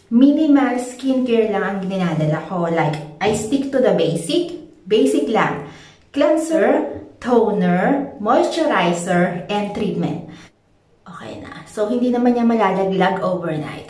minimal skincare lang ang dinadala ko. Like, I stick to the basic lang. Cleanser, toner, moisturizer, and treatment. Okay na. So, hindi naman niya malalaglag overnight.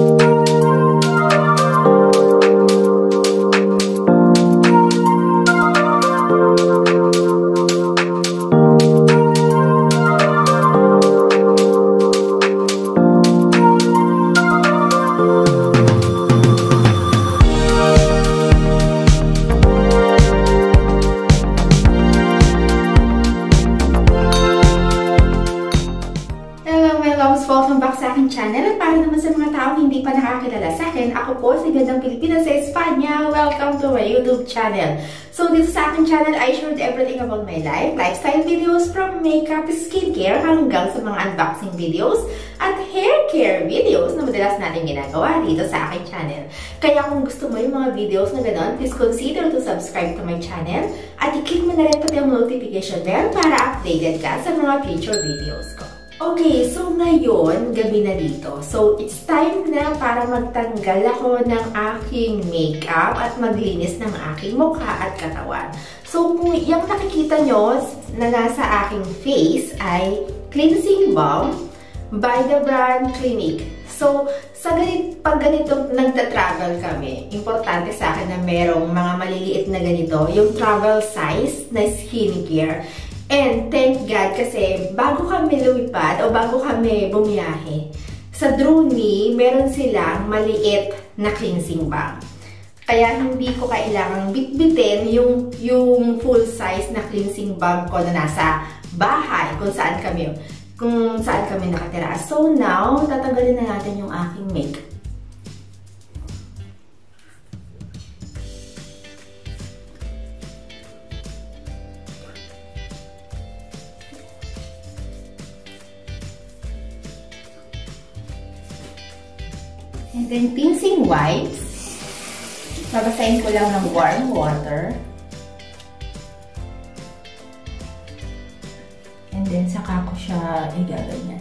Welcome back sa aking channel. At para naman sa mga taong hindi pa nakakilala sa akin, ako po si Gandang Pilipina sa Espanya. Welcome to my YouTube channel. So dito sa aking channel, I shared everything about my life, lifestyle videos from makeup, skincare, hanggang sa mga unboxing videos at hair care videos na madalas natin ginagawa dito sa aking channel. Kaya kung gusto mo yung mga videos na gano'n, please consider to subscribe to my channel at i-click mo na rin pati ang notification bell para updated ka sa mga future videos ko. Okay, so ngayon, gabi na dito. So, it's time na para magtanggal ako ng aking makeup at maglinis ng aking mukha at katawan. So, kung yung nakikita nyo na nasa aking face ay cleansing balm by the brand Clinique. So, pag ganito nagta-travel kami, importante sa akin na merong mga maliliit na ganito, yung travel size na skincare. And thank God kasi bago kami lumipad o bago kami bumiyahe, sa Druni, meron silang maliit na cleansing balm. Kaya hindi ko kailangang bitbitin yung full size na cleansing balm ko na nasa bahay kung saan kami nakatira. So now, tatanggalin na natin yung aking makeup. And then, cleansing wipes. Babasahin ko lang ng warm water. And then, saka ko siya igaganyan.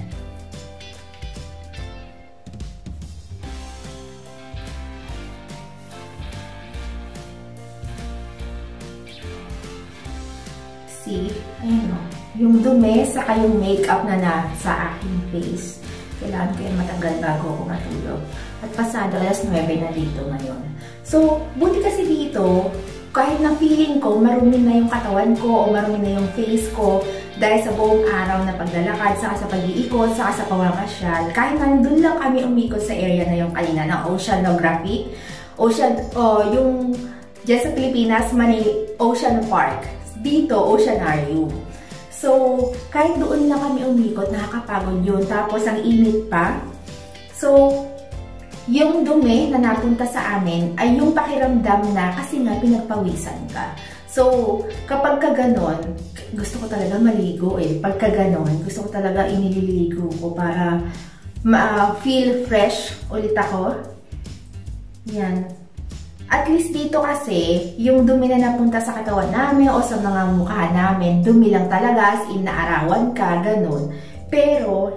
See? Ayun o. Yung dumi, saka yung makeup na nasa aking face. Kailangan ko yung matanggal bago ako matulog. At pasado, alas 9 na dito ngayon. So, buti kasi dito, kahit na feeling ko, marumi na yung katawan ko o marumi na yung face ko dahil sa buong araw na paglalakad, saka sa pag-iikot, saka sa pamamasyal. Kahit nandun lang kami umikot sa area na yung kanina ng oceanography. Yung dyan sa Pilipinas, Ocean Park. Dito, Oceanarium. So, kahit doon lang kami umikot, nakakapagod yun. Tapos, ang init pa. So, yung dumi na napunta sa amin ay yung pakiramdam na kasi nga pinagpawisan ka. So, kapag ka ganon, gusto ko talaga maligo eh. Pagka ganon, gusto ko talaga inililigo ko para feel fresh ulit ako. Yan. At least dito kasi, yung dumi na napunta sa katawan namin o sa mga mukha namin, dumi lang talaga, as in naarawan ka, ganun. Pero,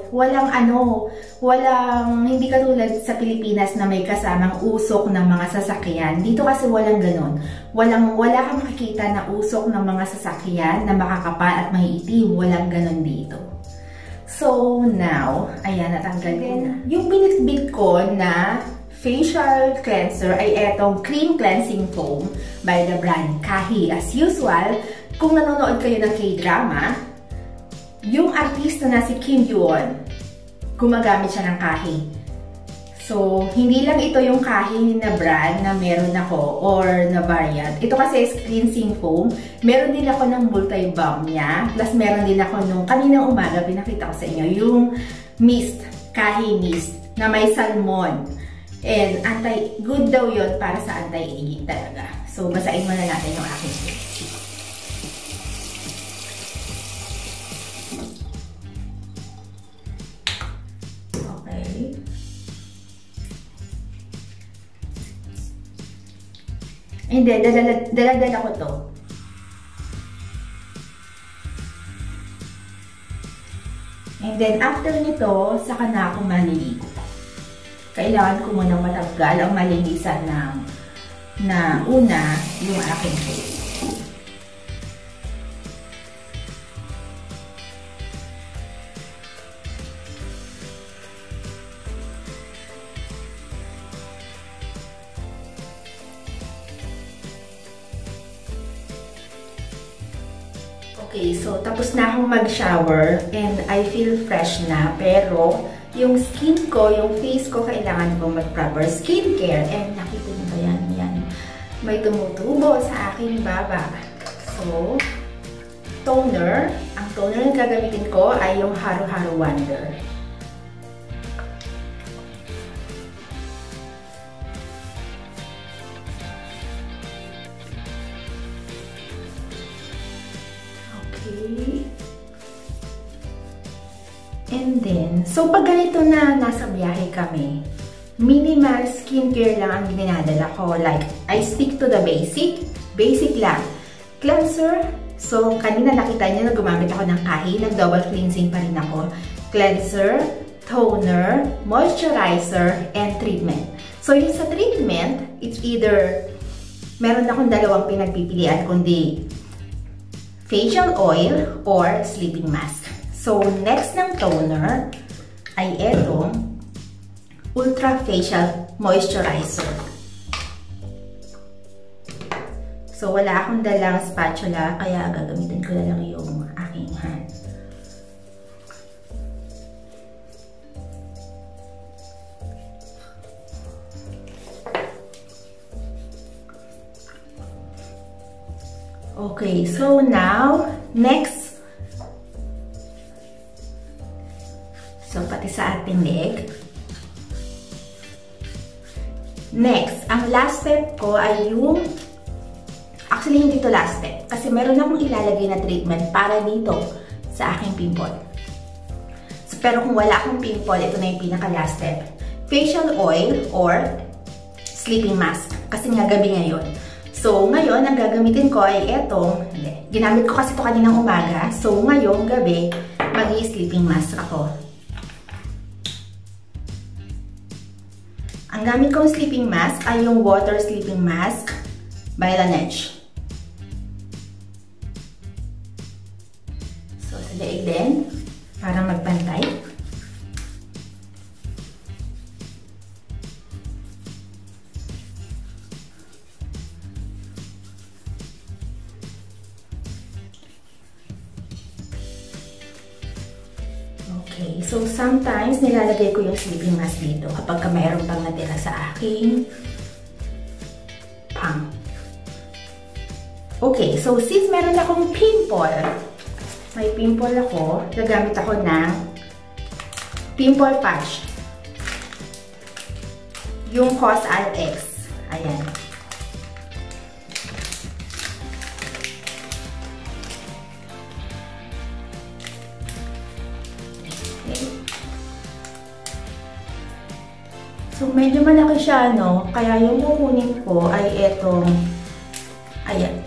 hindi katulad sa Pilipinas na may kasamang usok ng mga sasakyan. Dito kasi walang ganun. Wala kang makikita na usok ng mga sasakyan na makakapal at maiitim. Walang ganun dito. So, now, ayan, natanggal ko na. Yung binitbit ko na facial cleanser ay etong cream cleansing foam by the brand Kahi. As usual, kung nanonood kayo ng K-drama, yung artista na si Kim Yoo-won, gumagamit siya ng Kahi. So, hindi lang ito yung Kahi na brand na meron ako or na variant. Ito kasi is cleansing foam. Meron din ako ng multi-balm niya. Plus, meron din ako nung kaninang umaga, pinakita ko sa inyo, yung mist, Kahi mist, na may salmon. And good daw yun para sa anti-aging talaga. So, basahin muna natin yung aking face. Okay. And then, daladala ko to. And then, after nito, saka na ako maliligo. kailangan ko munang matanggal ang malinisan na una yung aking face. Okay, so tapos na akong mag-shower and I feel fresh na, pero yung skin ko, yung face ko, kailangan ko mag-proper skincare. And nakita niyo ba yan? Yan. May tumutubo sa aking baba. So, toner. Ang toner na gagamitin ko ay yung Haro Haro Wonder. And then, so pag ganito na nasa biyahe kami, minimal skincare lang ang dinadala ko. Like, I stick to the basic. Basic lang. Cleanser. So, kanina nakita niyo na gumamit ako ng kahi. Nag-double cleansing pa rin ako. Cleanser, toner, moisturizer, and treatment. So, yung sa treatment, it's either, meron akong dalawang pinagpipilian, kundi facial oil or sleeping mask. So, next ng toner ay etong Ultra Facial Moisturizer. So, wala akong dalang spatula, kaya gagamitin ko na lang yung aking hand. Okay, so now, next, so pati sa ating leg. Next, ang last step ko ay yung, actually hindi to last step, kasi meron akong ilalagay na treatment para dito sa aking pimple. So, pero kung wala akong pimple, ito na yung pinaka last step. Facial oil or sleeping mask, kasi nga gabi ngayon. So, ngayon, ang gagamitin ko ay etong, ginamit ko kasi ito kaninang umaga. So, ngayong gabi, mag-i-sleeping mask ako. Ang gamit kong sleeping mask ay yung Water Sleeping Mask by Laneige. So, sa daig din, para magpantay. Okay, so sometimes nilalagay ko yung sleeping mask dito kapag mayroon pang natira sa aking palm. Okay, so since meron akong pimple, may pimple ako, gagamit ako ng pimple patch. Yung COSRX. Ayan. So, medyo malaki siya, no? Kaya yung kukunin ko ay etong, ayan.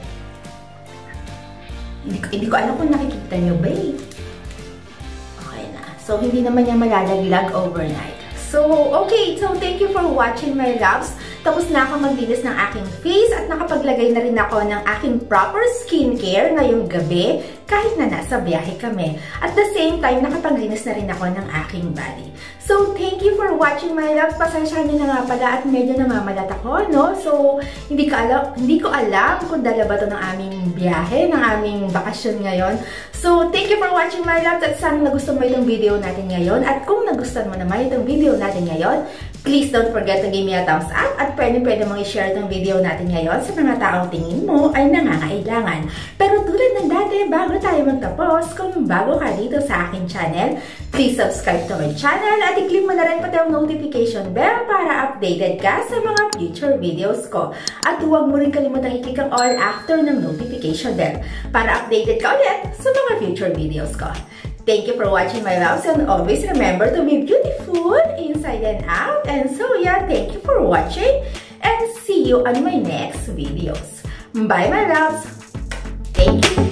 Hindi ko alam kung nakikita nyo ba eh. Okay na. So, hindi naman niya malalaglag overnight. So, okay. So, thank you for watching, my loves. Tapos na ako maglinis ng aking face at nakapaglagay na rin ako ng aking proper skincare ngayong gabi kahit na nasa biyahe kami. At the same time, nakapaglinis na rin ako ng aking body. So, thank you for watching, my love. Pasensya nyo na nga pala at medyo namamalat ako, no? So, hindi ko alam kung dala ba ito ng aming biyahe, ng aming bakasyon ngayon. So, thank you for watching, my love. At sana nagustuhan mo itong video natin ngayon. At kung nagustuhan mo naman itong video natin ngayon, please don't forget to give me a thumbs up at pwede mong i-share itong video natin ngayon sa mga taong tingin mo ay nangangailangan. Pero tulad ng dati, bago tayo magtapos, kung bago ka dito sa aking channel, please subscribe to my channel at i-click mo na rin pati ang notification bell para updated ka sa mga future videos ko. At huwag mo rin kalimutang i-click ang all after ng notification bell para updated ka ulit sa mga future videos ko. Thank you for watching, my loves, and always remember to be beautiful inside and out. And so yeah, thank you for watching and see you on my next videos. Bye, my loves. Thank you.